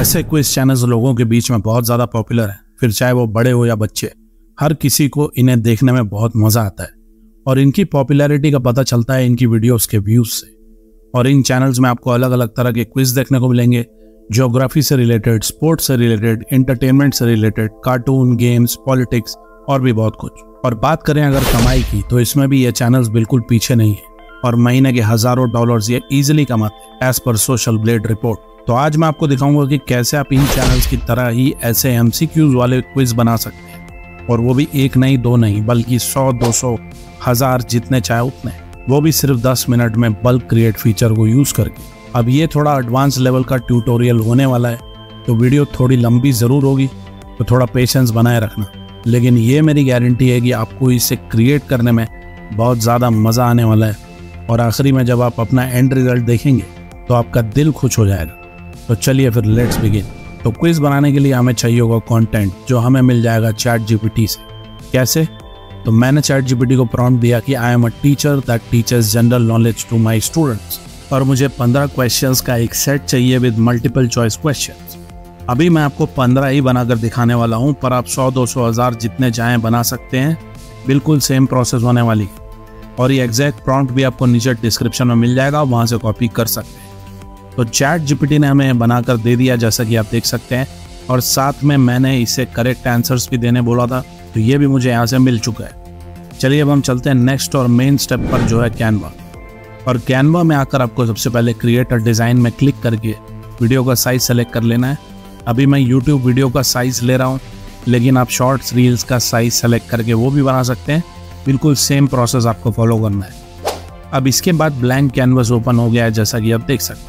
ऐसे quiz channels लोगों के बीच में बहुत ज़्यादा पॉपुलर हैं, फिर चाहे वो बड़े हो या बच्चे, हर किसी को इन्हें देखने में बहुत मज़ा आता है। और इनकी पॉपुलैरिटी का पता चलता है इनकी वीडियोस के व्यूज़ से। और इन चैनल्स में आपको अलग अलग तरह के क्विज देखने को मिलेंगे, ज्योग्राफी से रिलेटेड, स्पोर्ट्स से रिलेटेड, एंटरटेनमेंट से रिलेटेड, कार्टून, गेम्स, पॉलिटिक्स और भी बहुत कुछ। और बात करें अगर कमाई की, तो इसमें भी ये चैनल्स बिल्कुल पीछे नहीं है और महीने के हज़ारों डॉलर्स ये ईजिली कमाते हैं, as per social blade report. तो आज मैं आपको दिखाऊंगा कि कैसे आप इन चैनल्स की तरह ही ऐसे MCQs वाले क्विज बना सकते हैं, और वो भी एक नहीं, दो नहीं, बल्कि 100, 200, 1000 जितने चाहे उतने, वो भी सिर्फ 10 मिनट में बल्क क्रिएट फीचर को यूज करके। अब ये थोड़ा एडवांस लेवल का ट्यूटोरियल होने वाला है, तो वीडियो थोड़ी लंबी जरूर होगी, तो थोड़ा पेशेंस बनाए रखना। लेकिन ये मेरी गारंटी है कि आपको इसे क्रिएट करने में बहुत ज़्यादा मज़ा आने वाला है, और आखिरी में जब आप अपना एंड रिजल्ट देखेंगे तो आपका दिल खुश हो जाएगा। तो चलिए फिर लेट्स बिगिन। तो क्विज बनाने के लिए हमें चाहिए होगा कंटेंट, जो हमें मिल जाएगा ChatGPT से। कैसे? तो मैंने ChatGPT को प्रॉम्प्ट दिया कि I am a teacher that teachers general knowledge to my students, और मुझे 15 क्वेश्चंस का एक सेट चाहिए विद मल्टीपल चॉइस क्वेश्चंस। अभी मैं आपको 15 ही बनाकर दिखाने वाला हूं, पर आप 100, 200, 1000 जितने चाहें बना सकते हैं। बिल्कुल सेम प्रोसेस होने वाली है, और ये एग्जैक्ट प्रॉम्प्ट भी आपको नीचे डिस्क्रिप्शन में मिल जाएगा, वहां से कॉपी कर सकते हैं। तो ChatGPT ने हमें बनाकर दे दिया, जैसा कि आप देख सकते हैं, और साथ में मैंने इसे करेक्ट आंसर्स भी देने बोला था, तो ये भी मुझे यहाँ से मिल चुका है। चलिए अब हम चलते हैं नेक्स्ट और मेन स्टेप पर, जो है कैनवा। और कैनवा में आकर आपको सबसे पहले क्रिएट अ डिज़ाइन में क्लिक करके वीडियो का साइज सेलेक्ट कर लेना है। अभी मैं YouTube वीडियो का साइज ले रहा हूँ, लेकिन आप शॉर्ट्स, रील्स का साइज सेलेक्ट करके वो भी बना सकते हैं। बिल्कुल सेम प्रोसेस आपको फॉलो करना है। अब इसके बाद ब्लैंक कैनवस ओपन हो गया है, जैसा कि आप देख सकते हैं।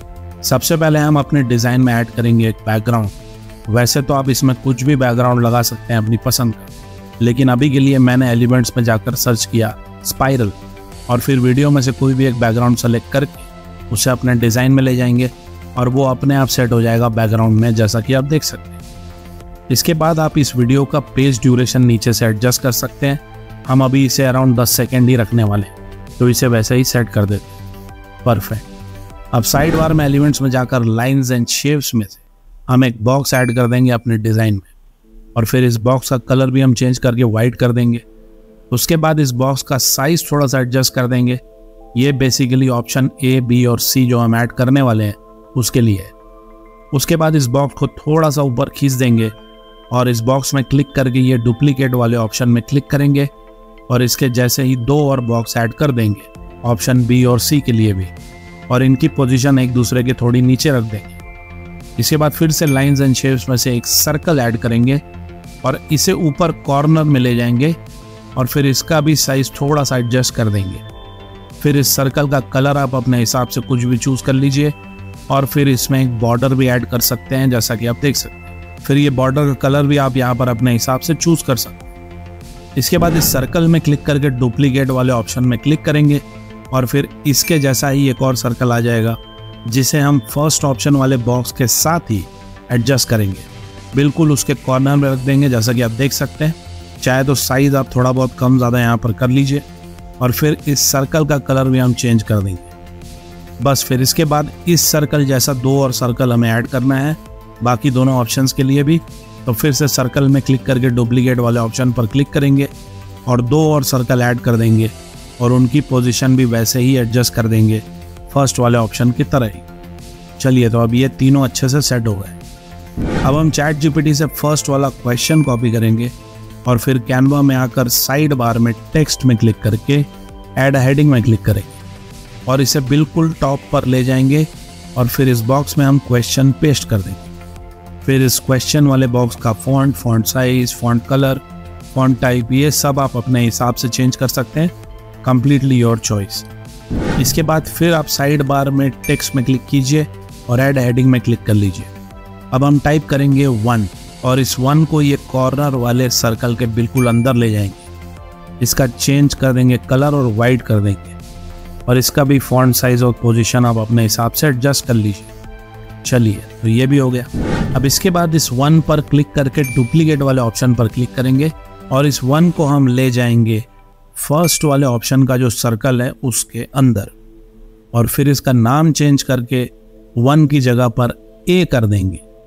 सबसे पहले हम अपने डिज़ाइन में ऐड करेंगे एक बैकग्राउंड। वैसे तो आप इसमें कुछ भी बैकग्राउंड लगा सकते हैं अपनी पसंद का, लेकिन अभी के लिए मैंने एलिमेंट्स में जाकर सर्च किया स्पाइरल, और फिर वीडियो में से कोई भी एक बैकग्राउंड सेलेक्ट करके उसे अपने डिज़ाइन में ले जाएंगे, और वो अपने आप सेट हो जाएगा बैकग्राउंड में, जैसा कि आप देख सकते हैं। इसके बाद आप इस वीडियो का पेज ड्यूरेशन नीचे से एडजस्ट कर सकते हैं। हम अभी इसे अराउंड 10 सेकेंड ही रखने वाले हैं, तो इसे वैसे ही सेट कर देते हैं। परफेक्ट। अब साइड बार में एलिमेंट्स में जाकर लाइंस एंड शेप्स में से हम एक बॉक्स ऐड कर देंगे अपने डिज़ाइन में, और फिर इस बॉक्स का कलर भी हम चेंज करके वाइट कर देंगे। उसके बाद इस बॉक्स का साइज थोड़ा सा एडजस्ट कर देंगे। ये बेसिकली ऑप्शन A, B और C जो हम ऐड करने वाले हैं उसके लिए है। उसके बाद इस बॉक्स को थोड़ा सा ऊपर खींच देंगे, और इस बॉक्स में क्लिक करके ये डुप्लीकेट वाले ऑप्शन में क्लिक करेंगे, और इसके जैसे ही 2 और बॉक्स ऐड कर देंगे ऑप्शन B और C के लिए भी, और इनकी पोजीशन एक दूसरे के थोड़ी नीचे रख देंगे। इसके बाद फिर से लाइंस एंड शेप्स में से एक सर्कल ऐड करेंगे, और इसे ऊपर कॉर्नर में ले जाएंगे, और फिर इसका भी साइज थोड़ा सा एडजस्ट कर देंगे। फिर इस सर्कल का कलर आप अपने हिसाब से कुछ भी चूज कर लीजिए, और फिर इसमें एक बॉर्डर भी ऐड कर सकते हैं, जैसा कि आप देख सकते हैं। फिर ये बॉर्डर का कलर भी आप यहाँ पर अपने हिसाब से चूज कर सकते हैं। इसके बाद इस सर्कल में क्लिक करके डुप्लीकेट वाले ऑप्शन में क्लिक करेंगे, और फिर इसके जैसा ही एक और सर्कल आ जाएगा, जिसे हम फर्स्ट ऑप्शन वाले बॉक्स के साथ ही एडजस्ट करेंगे। बिल्कुल उसके कॉर्नर में रख देंगे, जैसा कि आप देख सकते हैं। चाहे तो साइज आप थोड़ा बहुत कम ज़्यादा यहाँ पर कर लीजिए, और फिर इस सर्कल का कलर भी हम चेंज कर देंगे। बस फिर इसके बाद इस सर्कल जैसा 2 और सर्कल हमें ऐड करना है, बाकी दोनों ऑप्शंस के लिए भी। तो फिर से सर्कल में क्लिक करके डुप्लीकेट वाले ऑप्शन पर क्लिक करेंगे, और 2 और सर्कल ऐड कर देंगे, और उनकी पोजीशन भी वैसे ही एडजस्ट कर देंगे फर्स्ट वाले ऑप्शन की तरह ही। चलिए, तो अब ये तीनों अच्छे से सेट हो गए। अब हम ChatGPT से फर्स्ट वाला क्वेश्चन कॉपी करेंगे, और फिर कैनवा में आकर साइड बार में टेक्स्ट में क्लिक करके ऐड हेडिंग में क्लिक करेंगे, और इसे बिल्कुल टॉप पर ले जाएंगे, और फिर इस बॉक्स में हम क्वेश्चन पेस्ट कर देंगे। फिर इस क्वेश्चन वाले बॉक्स का font size, font colour, font type, ये सब आप अपने हिसाब से चेंज कर सकते हैं, कंप्लीटली योर चॉइस। इसके बाद फिर आप साइड बार में टेक्स्ट में क्लिक कीजिए, और ऐड हेडिंग में क्लिक कर लीजिए। अब हम टाइप करेंगे 1, और इस 1 को ये कॉर्नर वाले सर्कल के बिल्कुल अंदर ले जाएंगे। इसका चेंज कर देंगे कलर और वाइट कर देंगे, और इसका भी फॉन्ट साइज और पोजीशन आप अपने हिसाब से एडजस्ट कर लीजिए। चलिए, तो ये भी हो गया। अब इसके बाद इस 1 पर क्लिक करके डुप्लीकेट वाले ऑप्शन पर क्लिक करेंगे, और इस 1 को हम ले जाएंगे फर्स्ट वाले ऑप्शन का जो सर्कल है उसके अंदर, और फिर इसका नाम चेंज करके 1 की जगह पर A कर देंगे।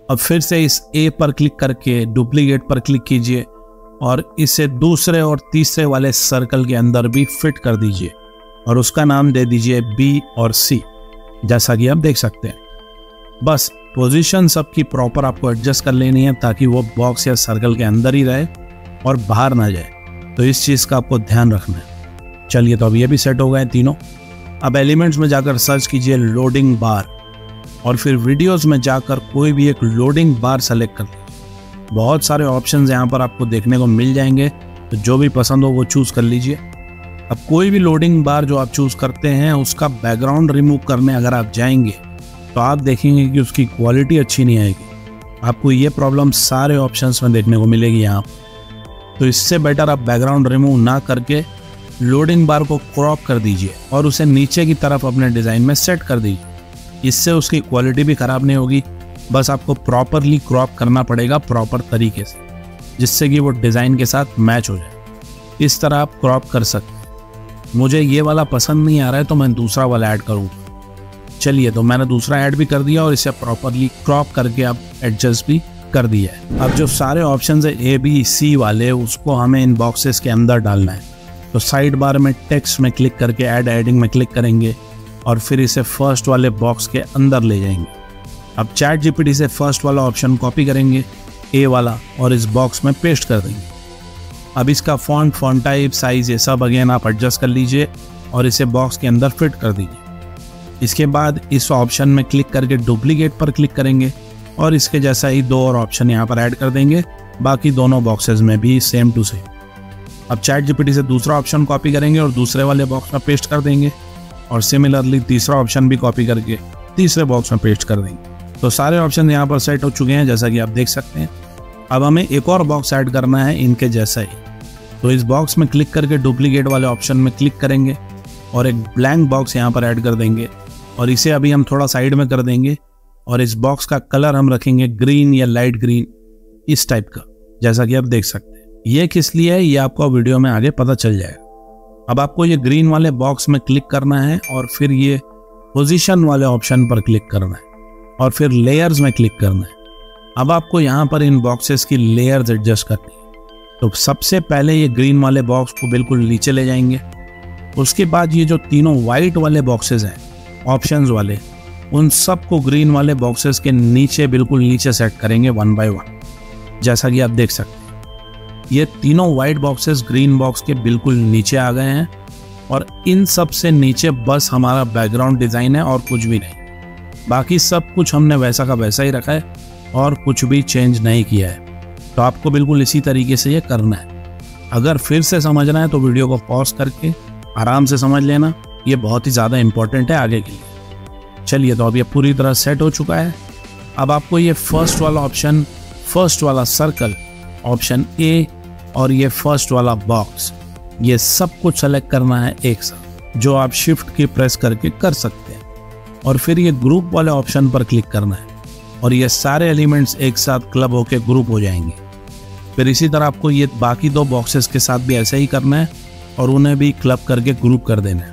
अब फिर से इस ए पर क्लिक करके डुप्लीकेट पर क्लिक कीजिए और इसे दूसरे और तीसरे वाले सर्कल के अंदर भी फिट कर दीजिए और उसका नाम दे दीजिए बी और सी, जैसा कि आप देख सकते हैं। बस पोजीशन सबकी प्रॉपर आपको एडजस्ट कर लेनी है ताकि वो बॉक्स या सर्कल के अंदर ही रहे और बाहर ना जाए, तो इस चीज़ का आपको ध्यान रखना है। चलिए, तो अब ये भी सेट हो गए तीनों। अब एलिमेंट्स में जाकर सर्च कीजिए लोडिंग बार और फिर वीडियोस में जाकर कोई भी एक लोडिंग बार सेलेक्ट कर लीजिए। बहुत सारे ऑप्शंस यहाँ पर आपको देखने को मिल जाएंगे, तो जो भी पसंद हो वो चूज़ कर लीजिए। अब कोई भी लोडिंग बार जो आप चूज़ करते हैं उसका बैकग्राउंड रिमूव करने अगर आप जाएंगे तो आप देखेंगे कि उसकी क्वालिटी अच्छी नहीं आएगी। आपको ये प्रॉब्लम सारे ऑप्शंस में देखने को मिलेगी यहाँ पर। तो इससे बेटर आप बैकग्राउंड रिमूव ना करके लोडिंग बार को क्रॉप कर दीजिए और उसे नीचे की तरफ अपने डिज़ाइन में सेट कर दीजिए। इससे उसकी क्वालिटी भी ख़राब नहीं होगी, बस आपको प्रॉपरली क्रॉप करना पड़ेगा प्रॉपर तरीके से, जिससे कि वो डिज़ाइन के साथ मैच हो जाए। इस तरह आप क्रॉप कर सकते हैं। मुझे ये वाला पसंद नहीं आ रहा है तो मैं दूसरा वाला ऐड करूँगा। चलिए, तो मैंने दूसरा ऐड भी कर दिया और इसे प्रॉपरली क्रॉप करके आप एडजस्ट भी कर दिया है। अब जो सारे ऑप्शन है ए बी सी वाले, उसको हमें इन बॉक्सेस के अंदर डालना है। तो साइड बार में टेक्स्ट में क्लिक करके ऐड एडिंग में क्लिक करेंगे और फिर इसे फर्स्ट वाले बॉक्स के अंदर ले जाएंगे। अब चैट जीपीटी से फर्स्ट वाला ऑप्शन कॉपी करेंगे, ए वाला, और इस बॉक्स में पेस्ट कर देंगे। अब इसका फॉन्ट टाइप, साइज, ये सब अगेन आप एडजस्ट कर लीजिए और इसे बॉक्स के अंदर फिट कर दीजिए। इसके बाद इस ऑप्शन में क्लिक करके डुप्लीकेट पर क्लिक करेंगे और इसके जैसा ही दो और ऑप्शन यहाँ पर ऐड कर देंगे, बाकी दोनों बॉक्सेस में भी सेम टू सेम। अब चैट जीपीटी से दूसरा ऑप्शन कॉपी करेंगे और दूसरे वाले बॉक्स में पेस्ट कर देंगे और सिमिलरली तीसरा ऑप्शन भी कॉपी करके तीसरे बॉक्स में पेस्ट कर देंगे। तो सारे ऑप्शन यहाँ पर सेट हो चुके हैं, जैसा कि आप देख सकते हैं। अब हमें एक और बॉक्स ऐड करना है इनके जैसा ही। तो इस बॉक्स में क्लिक करके डुप्लीकेट वाले ऑप्शन में क्लिक करेंगे और एक ब्लैंक बॉक्स यहाँ पर ऐड कर देंगे और इसे अभी हम थोड़ा साइड में कर देंगे और इस बॉक्स का कलर हम रखेंगे ग्रीन या लाइट ग्रीन, इस टाइप का, जैसा कि आप देख सकते हैं। ये किस लिए है ये आपको वीडियो में आगे पता चल जाएगा। अब आपको ये ग्रीन वाले बॉक्स में क्लिक करना है और फिर ये पोजीशन वाले ऑप्शन पर क्लिक करना है और फिर लेयर्स में क्लिक करना है। अब आपको यहाँ पर इन बॉक्सेस की लेयर्स एडजस्ट करनी है। तो सबसे पहले ये ग्रीन वाले बॉक्स को बिल्कुल नीचे ले जाएंगे। उसके बाद ये जो तीनों वाइट वाले बॉक्सेस हैं ऑप्शंस वाले, उन सबको ग्रीन वाले बॉक्सेस के नीचे बिल्कुल नीचे सेट करेंगे वन बाय वन, जैसा कि आप देख सकते हैं। ये तीनों वाइट बॉक्सेस ग्रीन बॉक्स के बिल्कुल नीचे आ गए हैं और इन सब से नीचे बस हमारा बैकग्राउंड डिज़ाइन है और कुछ भी नहीं। बाकी सब कुछ हमने वैसा का वैसा ही रखा है और कुछ भी चेंज नहीं किया है। तो आपको बिल्कुल इसी तरीके से ये करना है। अगर फिर से समझना है तो वीडियो को पॉज करके आराम से समझ लेना, ये बहुत ही ज़्यादा इंपॉर्टेंट है आगे के लिए। चलिए, तो अब ये पूरी तरह सेट हो चुका है। अब आपको ये फर्स्ट वाला ऑप्शन, फर्स्ट वाला सर्कल, ऑप्शन ए और ये फर्स्ट वाला बॉक्स, ये सब कुछ सेलेक्ट करना है एक साथ, जो आप शिफ्ट की प्रेस करके कर सकते हैं। और फिर ये ग्रुप वाले ऑप्शन पर क्लिक करना है और ये सारे एलिमेंट्स एक साथ क्लब होकर ग्रुप हो जाएंगे। फिर इसी तरह आपको ये बाकी दो बॉक्सेस के साथ भी ऐसे ही करना है और उन्हें भी क्लब करके ग्रुप कर देना है।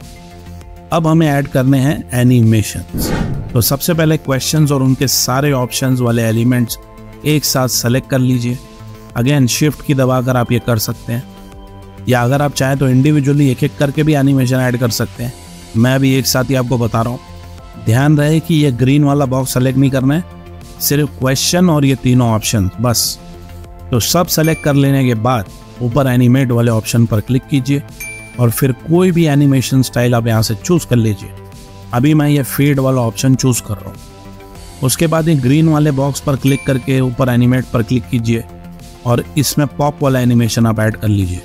अब हमें ऐड करने हैं एनिमेशंस। तो सबसे पहले क्वेश्चंस और उनके सारे ऑप्शंस वाले एलिमेंट्स एक साथ सेलेक्ट कर लीजिए। अगेन शिफ्ट की दबाकर आप ये कर सकते हैं, या अगर आप चाहें तो इंडिविजुअली एक एक करके भी एनिमेशन ऐड कर सकते हैं। मैं भी एक साथ ही आपको बता रहा हूँ। ध्यान रहे कि ये ग्रीन वाला बॉक्स सेलेक्ट नहीं करना है, सिर्फ क्वेश्चन और ये तीनों ऑप्शन बस। तो सब सेलेक्ट कर लेने के बाद ऊपर एनिमेट वाले ऑप्शन पर क्लिक कीजिए और फिर कोई भी एनिमेशन स्टाइल आप यहाँ से चूज कर लीजिए। अभी मैं ये फेड वाला ऑप्शन चूज कर रहा हूँ। उसके बाद ये ग्रीन वाले बॉक्स पर क्लिक करके ऊपर एनिमेट पर क्लिक कीजिए और इसमें पॉप वाला एनिमेशन आप ऐड कर लीजिए।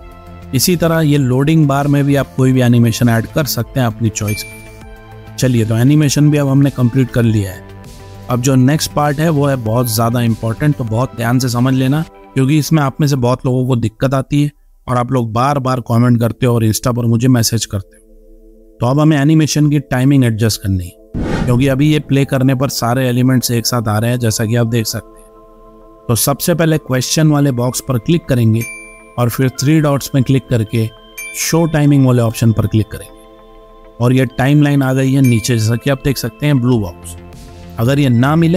इसी तरह ये लोडिंग बार में भी आप कोई भी एनिमेशन ऐड कर सकते हैं अपनी चॉइस का। चलिए, तो एनिमेशन भी अब हमने कंप्लीट कर लिया है। अब जो नेक्स्ट पार्ट है वो है बहुत ज़्यादा इंपॉर्टेंट, तो बहुत ध्यान से समझ लेना, क्योंकि इसमें आप में से बहुत लोगों को दिक्कत आती है और आप लोग बार बार कमेंट करते हो और इंस्टा पर मुझे मैसेज करते हो। तो अब हमें एनिमेशन की टाइमिंग एडजस्ट करनी है, क्योंकि अभी ये प्ले करने पर सारे एलिमेंट्स एक साथ आ रहे हैं, जैसा कि आप देख सकते हैं। तो सबसे पहले क्वेश्चन वाले बॉक्स पर क्लिक करेंगे और फिर 3 डॉट्स में क्लिक करके शो टाइमिंग वाले ऑप्शन पर क्लिक करेंगे और ये टाइमलाइन आ गई है नीचे, जैसा कि आप देख सकते हैं ब्लू बॉक्स। अगर ये ना मिले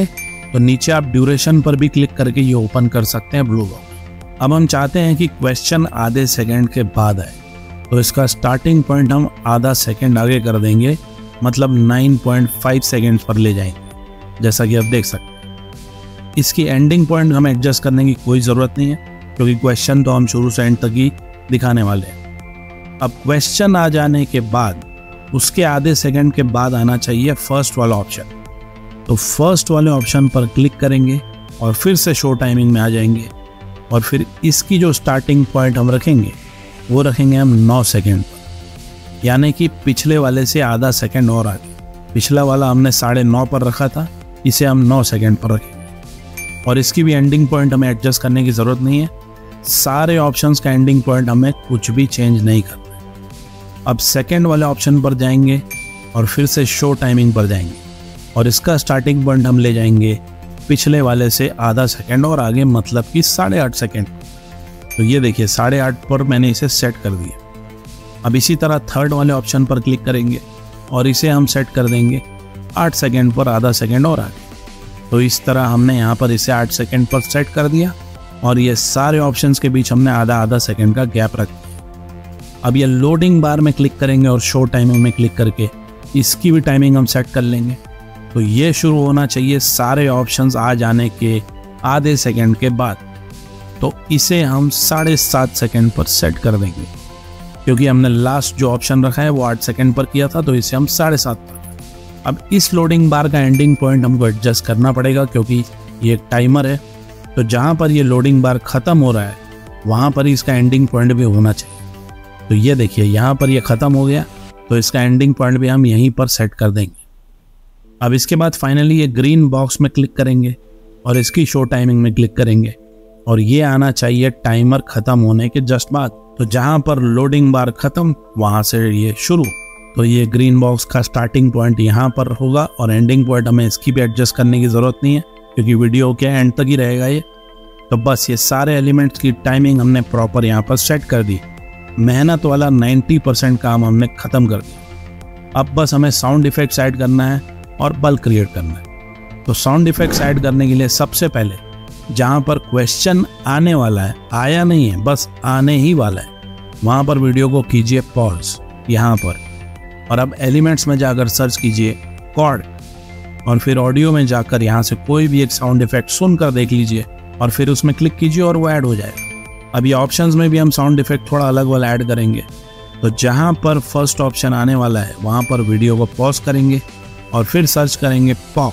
तो नीचे आप ड्यूरेशन पर भी क्लिक करके ये ओपन कर सकते हैं ब्लू बॉक्स। अब हम चाहते हैं कि क्वेश्चन आधे सेकंड के बाद आए, तो इसका स्टार्टिंग पॉइंट हम आधा सेकंड आगे कर देंगे, मतलब 9.5 सेकंड पर ले जाएंगे, जैसा कि आप देख सकते हैं। इसकी एंडिंग पॉइंट हमें एडजस्ट करने की कोई ज़रूरत नहीं है, क्योंकि क्वेश्चन तो हम शुरू से एंड तक ही दिखाने वाले हैं। अब क्वेश्चन आ जाने के बाद उसके आधे सेकंड के बाद आना चाहिए फर्स्ट वाला ऑप्शन। तो फर्स्ट वाले ऑप्शन पर क्लिक करेंगे और फिर से शो टाइमिंग में आ जाएंगे, और फिर इसकी जो स्टार्टिंग पॉइंट हम रखेंगे वो रखेंगे हम 9 सेकंड पर, यानी कि पिछले वाले से आधा सेकंड और आगे। पिछला वाला हमने 9:30 पर रखा था, इसे हम 9 सेकंड पर रखेंगे। और इसकी भी एंडिंग पॉइंट हमें एडजस्ट करने की ज़रूरत नहीं है, सारे ऑप्शंस का एंडिंग पॉइंट हमें कुछ भी चेंज नहीं करना है। अब सेकंड वाले ऑप्शन पर जाएंगे और फिर से शो टाइमिंग पर जाएंगे, और इसका स्टार्टिंग पॉइंट हम ले जाएंगे पिछले वाले से आधा सेकंड और आगे, मतलब कि 8.5 सेकंड। तो ये देखिए 8.5 पर मैंने इसे सेट कर दिया। अब इसी तरह थर्ड वाले ऑप्शन पर क्लिक करेंगे और इसे हम सेट कर देंगे 8 सेकंड पर आधा सेकंड और आगे। तो इस तरह हमने यहाँ पर इसे 8 सेकंड पर सेट कर दिया, और ये सारे ऑप्शंस के बीच हमने आधा सेकंड का गैप रख दिया। अब ये लोडिंग बार में क्लिक करेंगे और शो टाइमिंग में क्लिक करके इसकी भी टाइमिंग हम सेट कर लेंगे। तो ये शुरू होना चाहिए सारे ऑप्शंस आ जाने के आधे सेकंड के बाद। तो इसे हम 7.5 सेकंड पर सेट कर देंगे, क्योंकि हमने लास्ट जो ऑप्शन रखा है वो 8 सेकंड पर किया था, तो इसे हम 7.5 पर। अब इस लोडिंग बार का एंडिंग पॉइंट हमको एडजस्ट करना पड़ेगा, क्योंकि ये एक टाइमर है। तो जहाँ पर ये लोडिंग बार ख़त्म हो रहा है वहाँ पर ही इसका एंडिंग पॉइंट भी होना चाहिए। तो ये देखिए यहाँ पर ये ख़त्म हो गया, तो इसका एंडिंग पॉइंट भी हम यहीं पर सेट कर देंगे। अब इसके बाद फाइनली ये ग्रीन बॉक्स में क्लिक करेंगे और इसकी शो टाइमिंग में क्लिक करेंगे, और ये आना चाहिए टाइमर ख़त्म होने के जस्ट बाद। तो जहाँ पर लोडिंग बार ख़त्म वहाँ से ये शुरू। तो ये ग्रीन बॉक्स का स्टार्टिंग पॉइंट यहाँ पर होगा, और एंडिंग पॉइंट हमें इसकी भी एडजस्ट करने की ज़रूरत नहीं है, क्योंकि वीडियो के एंड तक ही रहेगा ये। तो बस ये सारे एलिमेंट्स की टाइमिंग हमने प्रॉपर यहाँ पर सेट कर दी। मेहनत वाला 90% काम हमने ख़त्म कर दिया। अब बस हमें साउंड इफेक्ट्स ऐड करना है और बल्क क्रिएट करना है। तो साउंड इफेक्ट्स ऐड करने के लिए सबसे पहले जहाँ पर क्वेश्चन आने वाला है, आया नहीं है बस आने ही वाला है, वहाँ पर वीडियो को कीजिए पॉज यहाँ पर, और अब एलिमेंट्स में जाकर सर्च कीजिए कॉर्ड, और फिर ऑडियो में जाकर यहाँ से कोई भी एक साउंड इफेक्ट सुनकर देख लीजिए, और फिर उसमें क्लिक कीजिए और वो ऐड हो जाएगा। अब ये ऑप्शंस में भी हम साउंड इफेक्ट थोड़ा अलग वाला ऐड करेंगे। तो जहाँ पर फर्स्ट ऑप्शन आने वाला है वहाँ पर वीडियो को पॉज करेंगे और फिर सर्च करेंगे पॉप,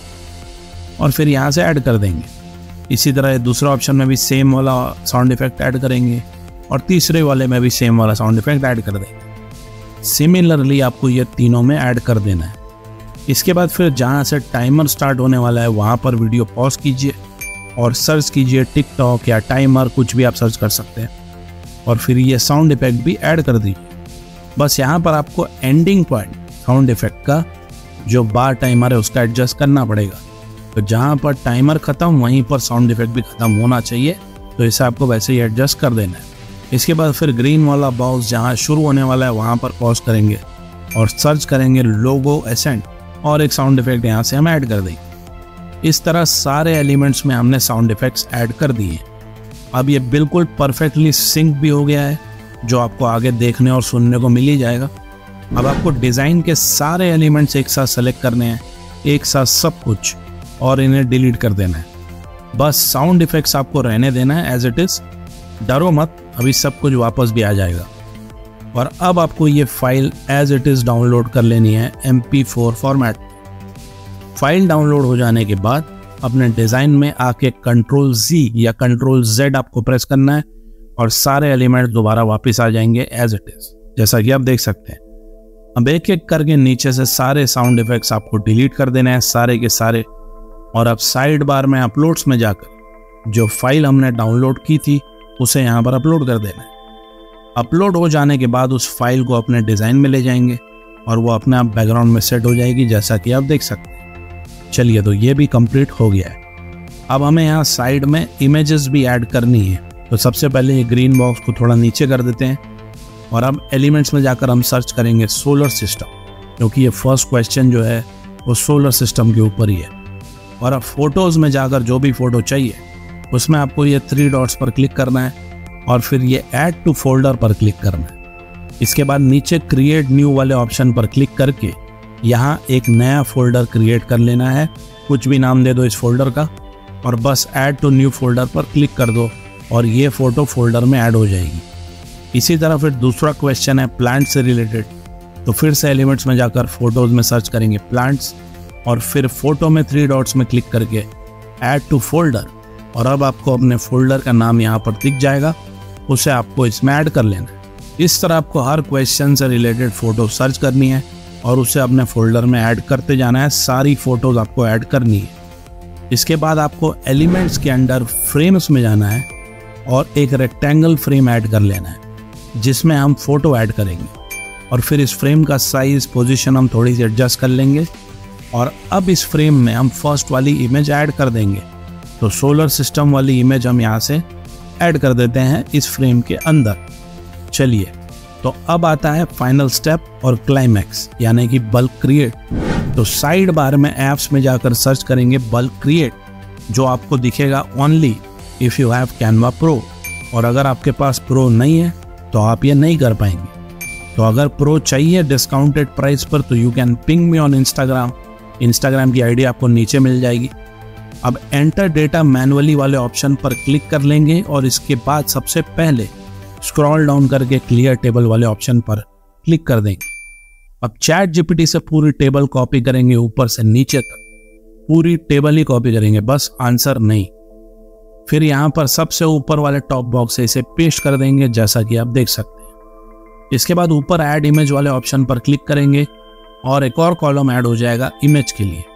और फिर यहाँ से ऐड कर देंगे। इसी तरह दूसरा ऑप्शन में भी सेम वाला साउंड इफेक्ट ऐड करेंगे, और तीसरे वाले में भी सेम वाला साउंड इफेक्ट ऐड कर देंगे। सिमिलरली आपको ये तीनों में ऐड कर देना है। इसके बाद फिर जहाँ से टाइमर स्टार्ट होने वाला है वहाँ पर वीडियो पॉज कीजिए और सर्च कीजिए टिकटॉक या टाइमर, कुछ भी आप सर्च कर सकते हैं, और फिर ये साउंड इफेक्ट भी ऐड कर दीजिए। बस यहाँ पर आपको एंडिंग पॉइंट साउंड इफेक्ट का जो बार टाइमर है उसका एडजस्ट करना पड़ेगा। तो जहाँ पर टाइमर ख़त्म वहीं पर साउंड इफेक्ट भी ख़त्म होना चाहिए, तो इसे आपको वैसे ही एडजस्ट कर देना है। इसके बाद फिर ग्रीन वाला बॉक्स जहाँ शुरू होने वाला है वहाँ पर पॉज करेंगे और सर्च करेंगे लोगो एसेंट, और एक साउंड इफेक्ट यहाँ से हम ऐड कर देंगे। इस तरह सारे एलिमेंट्स में हमने साउंड इफेक्ट्स ऐड कर दिए। अब ये बिल्कुल परफेक्टली सिंक भी हो गया है, जो आपको आगे देखने और सुनने को मिल ही जाएगा। अब आपको डिज़ाइन के सारे एलिमेंट्स एक साथ सेलेक्ट करने हैं, एक साथ सब कुछ, और इन्हें डिलीट कर देना है। बस साउंड इफेक्ट्स आपको रहने देना है एज इट इज़, डरो मत, अभी सब कुछ वापस भी आ जाएगा। और अब आपको ये file as it is download कर लेनी है MP4 फॉर्मेट। फाइल डाउनलोड हो जाने के बाद अपने डिज़ाइन में आके Ctrl+Z या Ctrl+Z आपको प्रेस करना है, और सारे एलिमेंट दोबारा वापस आ जाएंगे एज इट इज़, जैसा कि आप देख सकते हैं। अब एक एक करके नीचे से सारे साउंड इफेक्ट्स आपको डिलीट कर देने हैं, सारे के सारे। और अब साइड बार में अपलोड्स में जाकर जो फाइल हमने डाउनलोड की थी उसे यहाँ पर अपलोड कर देना है। अपलोड हो जाने के बाद उस फाइल को अपने डिज़ाइन में ले जाएंगे और वो अपने आप बैकग्राउंड में सेट हो जाएगी, जैसा कि आप देख सकते हैं। चलिए, तो ये भी कंप्लीट हो गया है। अब हमें यहाँ साइड में इमेजेस भी ऐड करनी है। तो सबसे पहले ये ग्रीन बॉक्स को थोड़ा नीचे कर देते हैं, और अब एलिमेंट्स में जाकर हम सर्च करेंगे सोलर सिस्टम, क्योंकि ये फर्स्ट क्वेश्चन जो है वो सोलर सिस्टम के ऊपर ही है। और अब फोटोज़ में जाकर जो भी फ़ोटो चाहिए उसमें आपको ये 3 डॉट्स पर क्लिक करना है और फिर ये ऐड टू फोल्डर पर क्लिक करना है। इसके बाद नीचे क्रिएट न्यू वाले ऑप्शन पर क्लिक करके यहाँ एक नया फोल्डर क्रिएट कर लेना है। कुछ भी नाम दे दो इस फोल्डर का और बस ऐड टू न्यू फोल्डर पर क्लिक कर दो और ये फ़ोटो फोल्डर में ऐड हो जाएगी। इसी तरह फिर दूसरा क्वेश्चन है प्लांट से रिलेटेड, तो फिर से एलिमेंट्स में जाकर फोटोज़ में सर्च करेंगे प्लांट्स और फिर फोटो में 3 डॉट्स में क्लिक करके ऐड टू फोल्डर, और अब आपको अपने फोल्डर का नाम यहाँ पर दिख जाएगा, उसे आपको इसमें ऐड कर लेना है। इस तरह आपको हर क्वेश्चन से रिलेटेड फ़ोटो सर्च करनी है और उसे अपने फोल्डर में ऐड करते जाना है। सारी फ़ोटोज़ आपको ऐड करनी है। इसके बाद आपको एलिमेंट्स के अंडर फ्रेम्स में जाना है और एक रेक्टेंगल फ्रेम ऐड कर लेना है जिसमें हम फ़ोटो ऐड करेंगे, और फिर इस फ्रेम का साइज़ पोजीशन हम थोड़ी सी एडजस्ट कर लेंगे और अब इस फ्रेम में हम फर्स्ट वाली इमेज ऐड कर देंगे। तो सोलर सिस्टम वाली इमेज हम यहाँ से ऐड कर देते हैं इस फ्रेम के अंदर। चलिए, तो अब आता है फाइनल स्टेप और क्लाइमैक्स, यानी कि बल्क क्रिएट। तो साइड बार में ऐप्स में जाकर सर्च करेंगे बल्क क्रिएट, जो आपको दिखेगा only if you have Canva pro, और अगर आपके पास प्रो नहीं है तो आप ये नहीं कर पाएंगे। तो अगर प्रो चाहिए डिस्काउंटेड प्राइस पर तो you can ping me on Instagram की आईडी आपको नीचे मिल जाएगी। अब एंटर डेटा मैनुअली वाले ऑप्शन पर क्लिक कर लेंगे और इसके बाद सबसे पहले स्क्रॉल डाउन करके क्लियर टेबल वाले ऑप्शन पर क्लिक कर देंगे। अब चैट जीपीटी से पूरी टेबल कॉपी करेंगे, ऊपर से नीचे तक पूरी टेबल ही कॉपी करेंगे, बस आंसर नहीं। फिर यहाँ पर सबसे ऊपर वाले टॉप बॉक्स से इसे पेस्ट कर देंगे, जैसा कि आप देख सकते हैं। इसके बाद ऊपर ऐड इमेज वाले ऑप्शन पर क्लिक करेंगे और एक और कॉलम ऐड हो जाएगा इमेज के लिए,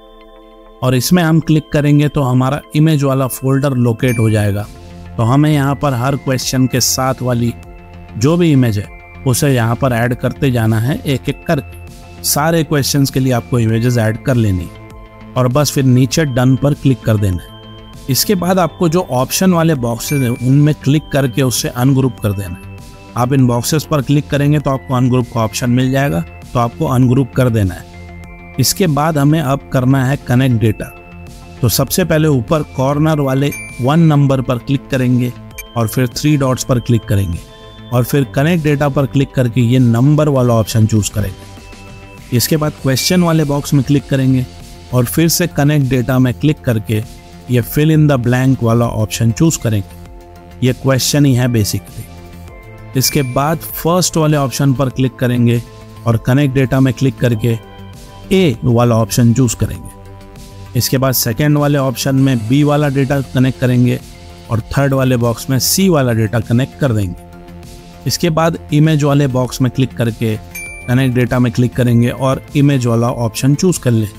और इसमें हम क्लिक करेंगे तो हमारा इमेज वाला फोल्डर लोकेट हो जाएगा। तो हमें यहाँ पर हर क्वेश्चन के साथ वाली जो भी इमेज है उसे यहाँ पर ऐड करते जाना है एक एक करके। सारे क्वेश्चंस के लिए आपको इमेजेस ऐड कर लेनी है और बस फिर नीचे डन पर क्लिक कर देना है। इसके बाद आपको जो ऑप्शन वाले बॉक्सेस हैं उनमें क्लिक करके उससे अनग्रुप कर देना है। आप इन बॉक्सेस पर क्लिक करेंगे तो आपको अनग्रुप का ऑप्शन मिल जाएगा, तो आपको अनग्रुप कर देना है। इसके बाद हमें अब करना है कनेक्ट डेटा। तो सबसे पहले ऊपर कॉर्नर वाले 1 नंबर पर क्लिक करेंगे और फिर 3 डॉट्स पर क्लिक करेंगे और फिर कनेक्ट डेटा पर क्लिक करके ये नंबर वाला ऑप्शन चूज करेंगे। इसके बाद क्वेश्चन वाले बॉक्स में क्लिक करेंगे और फिर से कनेक्ट डेटा में क्लिक करके ये फिल इन द ब्लैंक वाला ऑप्शन चूज करेंगे। ये क्वेश्चन ही है बेसिकली। इसके बाद फर्स्ट वाले ऑप्शन पर क्लिक करेंगे और कनेक्ट डेटा में क्लिक करके ए वाला ऑप्शन चूज करेंगे। इसके बाद सेकेंड वाले ऑप्शन में बी वाला डेटा कनेक्ट करेंगे और थर्ड वाले बॉक्स में सी वाला डेटा कनेक्ट कर देंगे। इसके बाद इमेज वाले बॉक्स में क्लिक करके कनेक्ट डेटा में क्लिक करेंगे और इमेज वाला ऑप्शन चूज कर लेंगे।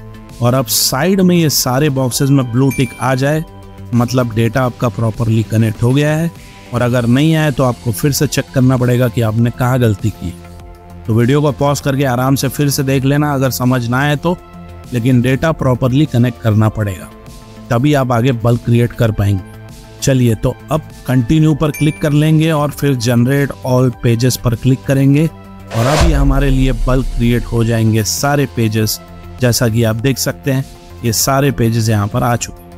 और अब साइड में ये सारे बॉक्सेस में ब्लू टिक आ जाए, मतलब डेटा आपका प्रॉपरली कनेक्ट हो गया है, और अगर नहीं आए तो आपको फिर से चेक करना पड़ेगा कि आपने कहाँ गलती की। तो वीडियो को पॉज करके आराम से फिर से देख लेना अगर समझ ना आए तो, लेकिन डेटा प्रॉपरली कनेक्ट करना पड़ेगा, तभी आप आगे बल्क क्रिएट कर पाएंगे। चलिए, तो अब कंटिन्यू पर क्लिक कर लेंगे और फिर जनरेट ऑल पेजेस पर क्लिक करेंगे और अभी हमारे लिए बल्क क्रिएट हो जाएंगे सारे पेजेस। जैसा कि आप देख सकते हैं ये सारे पेजेस यहाँ पर आ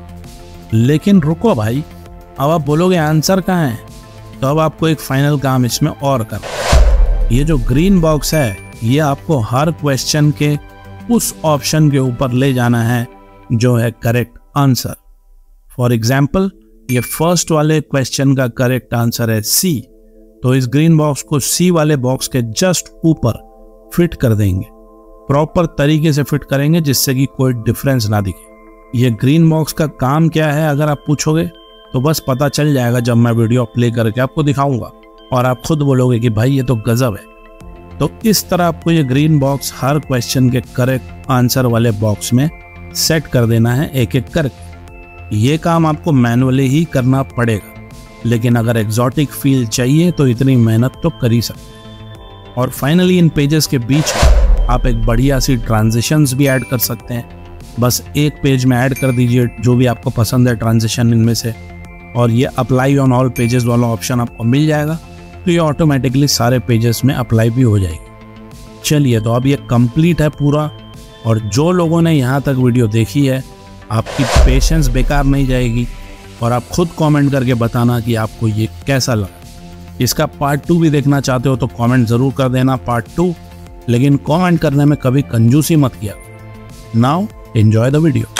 चुके। लेकिन रुको भाई, अब आप बोलोगे आंसर कहाँ है, तो अब आपको एक फाइनल काम इसमें और करना। ये जो ग्रीन बॉक्स है ये आपको हर क्वेश्चन के उस ऑप्शन के ऊपर ले जाना है जो है करेक्ट आंसर। फॉर एग्जाम्पल, ये फर्स्ट वाले क्वेश्चन का करेक्ट आंसर है सी, तो इस ग्रीन बॉक्स को सी वाले बॉक्स के जस्ट ऊपर फिट कर देंगे, प्रॉपर तरीके से फिट करेंगे जिससे कि कोई डिफरेंस ना दिखे। ये ग्रीन बॉक्स का काम क्या है अगर आप पूछोगे तो बस पता चल जाएगा जब मैं वीडियो प्ले करके आपको दिखाऊंगा और आप खुद बोलोगे कि भाई ये तो गजब है। तो इस तरह आपको ये ग्रीन बॉक्स हर क्वेश्चन के करेक्ट आंसर वाले बॉक्स में सेट कर देना है एक एक करके। ये काम आपको मैनुअली ही करना पड़ेगा, लेकिन अगर एग्जॉटिक फील चाहिए तो इतनी मेहनत तो कर ही सकते। और फाइनली इन पेजेस के बीच आप एक बढ़िया सी ट्रांजिशंस भी ऐड कर सकते हैं। बस एक पेज में ऐड कर दीजिए जो भी आपको पसंद है ट्रांजिशन इनमें से, और ये अप्लाई ऑन ऑल पेजेस वाला ऑप्शन आपको मिल जाएगा, तो ये ऑटोमेटिकली सारे पेजेस में अप्लाई भी हो जाएगी। चलिए, तो अब ये कंप्लीट है पूरा, और जो लोगों ने यहाँ तक वीडियो देखी है आपकी पेशेंस बेकार नहीं जाएगी और आप खुद कमेंट करके बताना कि आपको ये कैसा लगा। इसका पार्ट 2 भी देखना चाहते हो तो कमेंट ज़रूर कर देना पार्ट 2, लेकिन कमेंट करने में कभी कंजूसी मत किया। Now enjoy the video.